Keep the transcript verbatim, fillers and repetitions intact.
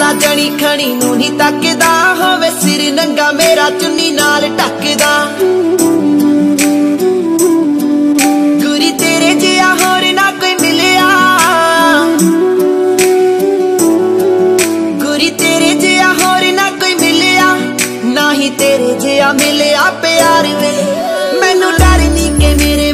काला जनी खनी नू नी तकदा होवे सिर नंगा मेरा चुन्नी नाल ढकदा गुरी तेरे जिहा होर ना कोई मिलिया गुरी तेरे जिहा होर ना कोई मिलिया ना ही तेरे जिहा मिलिया प्यार वे मैनू डर नी के मेरे